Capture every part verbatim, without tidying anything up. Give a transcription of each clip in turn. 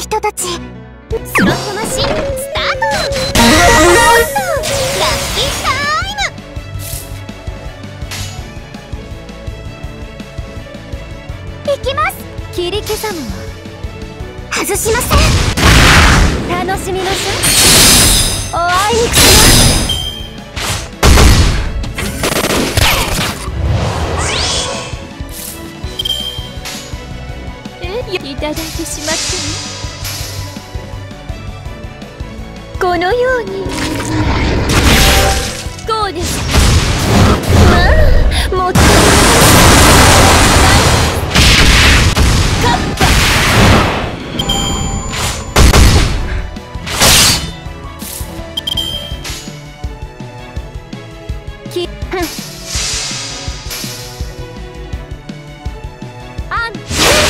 人たち。スロットマシンスタート。ラッキータイム。いきます。切り刻むわ。外しません。楽しみましょう。お会いに来ます。いただいてしまってね。このようにこうです。まあもっとカッパきあん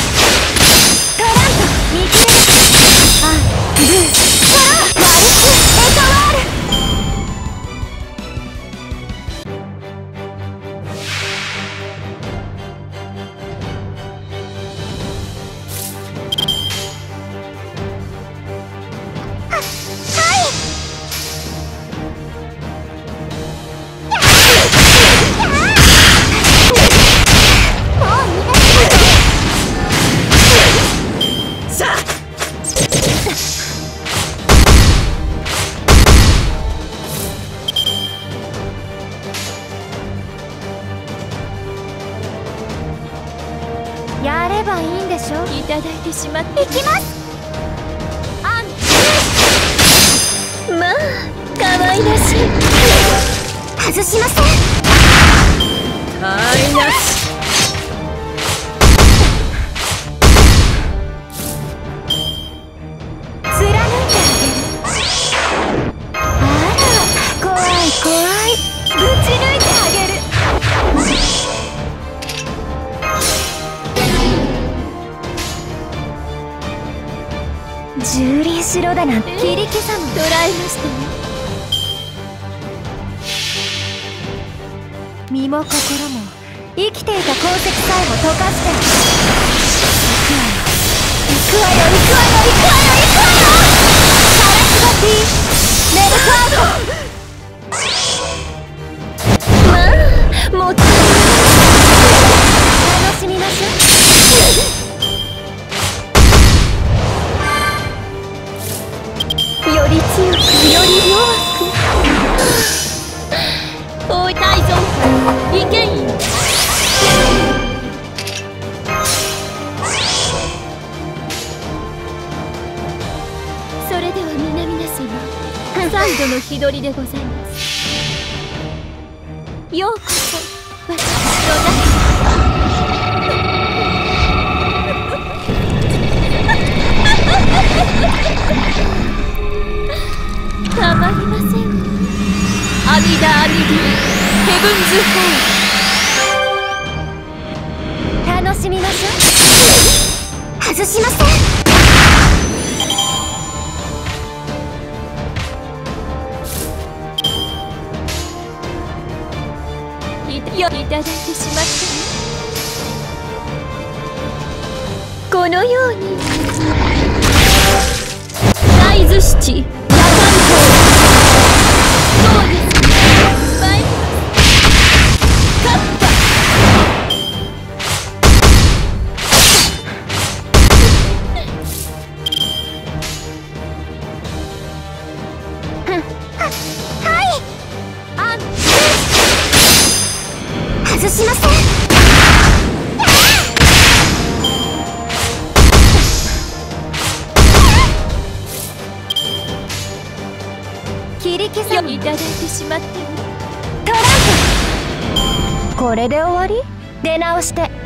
やればいいんでしょ。いただいてしまって。いきます。あんまあ可愛らしい。外しません。かいなし。貫いてあげる。あら怖い怖い。ぶち抜いてあげる。蹂躙しろだなんて。切り刻む。捕らえましたね。身も心も生きていた鉱石さえも溶かして行くわよ行くわよ行くわよ行くわよ行くわよ。カラスバティメルクアウト。まあもっと楽しみましょう。より強くより弱く。おい大蔵いけんよ。それでは皆々様再度の日取りでございます。ようこそ私の中たまりません。阿弥陀阿弥陀ヘブンズホール。楽しみましょう。外しません。いたよいただいてしまってね。このように大豆七外しません。切り刻みいただいてしまってトランプ。これで終わり？出直して。